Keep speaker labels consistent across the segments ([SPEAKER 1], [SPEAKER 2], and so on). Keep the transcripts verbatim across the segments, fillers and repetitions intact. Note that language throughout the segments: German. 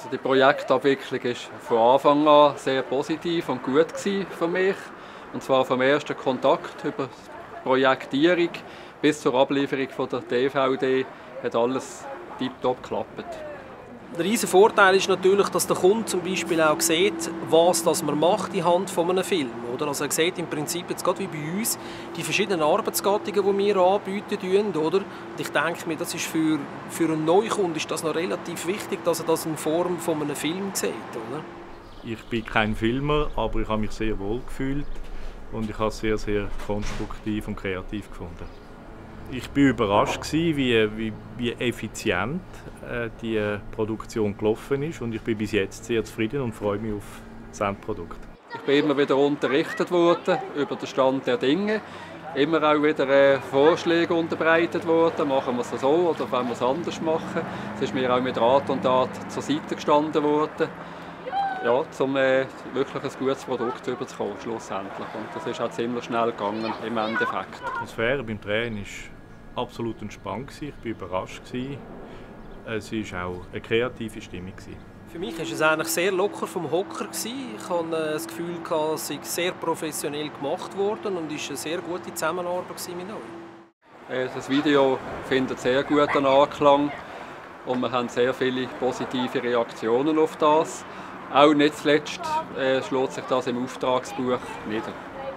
[SPEAKER 1] Also die Projektabwicklung war von Anfang an sehr positiv und gut für mich. Und zwar vom ersten Kontakt über die Projektierung bis zur Ablieferung von der D V D hat alles tiptop geklappt.
[SPEAKER 2] Der riesige Vorteil ist natürlich, dass der Kunde zum Beispiel auch sieht, was das man macht anhand von einem Film. Oder? Also er sieht im Prinzip jetzt gerade wie bei uns die verschiedenen Arbeitsgattungen, die wir anbieten. Oder? Und ich denke mir, das ist für, für einen Neukunden ist das noch relativ wichtig, dass er das in Form von einem Film sieht. Oder?
[SPEAKER 3] Ich bin kein Filmer, aber ich habe mich sehr wohl gefühlt und ich habe es sehr, sehr konstruktiv und kreativ gefunden. Ich war überrascht, wie, wie, wie effizient äh, die Produktion gelaufen ist und ich bin bis jetzt sehr zufrieden und freue mich auf das Endprodukt.
[SPEAKER 1] Ich bin immer wieder unterrichtet worden über den Stand der Dinge, immer auch wieder äh, Vorschläge unterbreitet worden, machen wir es so oder wollen wir es anders machen. Es ist mir auch mit Rat und Tat zur Seite gestanden worden, ja, um äh, wirklich ein gutes Produkt überzukommen schlussendlich. Und das ist auch ziemlich schnell gegangen im Endeffekt.
[SPEAKER 3] Die Atmosphäre beim Drehen war absolut entspannt. Ich war überrascht. Es war auch eine kreative Stimmung.
[SPEAKER 2] Für mich war es eigentlich sehr locker vom Hocker. Ich hatte das Gefühl, es sei sehr professionell gemacht worden und es war eine sehr gute Zusammenarbeit mit euch.
[SPEAKER 1] Das Video findet sehr guten Anklang und wir haben sehr viele positive Reaktionen auf das. Auch nicht zuletzt äh, schlägt sich das im Auftragsbuch nieder.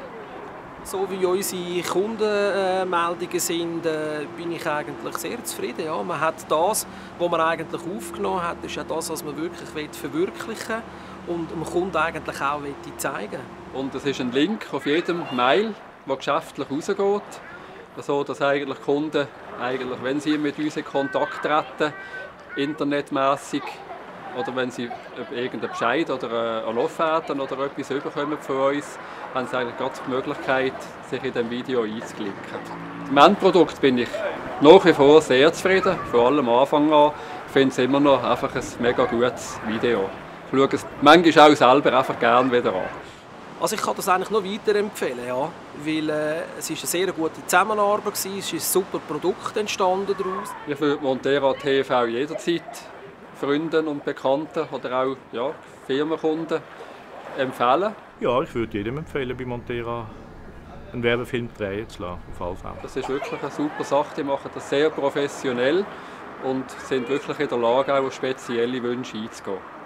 [SPEAKER 2] So wie unsere Kundenmeldungen sind, äh, bin ich eigentlich sehr zufrieden. Ja, man hat das, was man eigentlich aufgenommen hat, ist auch das, was man wirklich verwirklichen will und dem Kunden eigentlich auch zeigen will.
[SPEAKER 1] Und es ist ein Link auf jedem Mail, der geschäftlich rausgeht, so dass eigentlich Kunden, eigentlich, wenn sie mit uns in Kontakt treten, internetmässig, oder wenn sie irgendeinen Bescheid oder eine Offerte oder etwas bekommen von uns, haben sie eigentlich gerade die Möglichkeit, sich in diesem Video einzuklicken. Mit dem Endprodukt bin ich nach wie vor sehr zufrieden, vor allem am Anfang an. Ich finde es immer noch einfach ein mega gutes Video. Ich schaue es manchmal auch selber einfach gerne wieder an.
[SPEAKER 2] Also ich kann das eigentlich noch weiterempfehlen, ja, weil äh, es ist eine sehr gute Zusammenarbeit war, es ist ein super Produkt entstanden daraus.
[SPEAKER 1] Ich würde Montera T V jederzeit Freunden und Bekannten oder auch ja, Firmenkunden empfehlen.
[SPEAKER 3] Ja, ich würde jedem empfehlen, bei Montera einen Werbefilm drehen zu lassen, auf alle Fälle.
[SPEAKER 1] Das ist wirklich eine super Sache, die machen das sehr professionell und sind wirklich in der Lage, auch auf spezielle Wünsche einzugehen.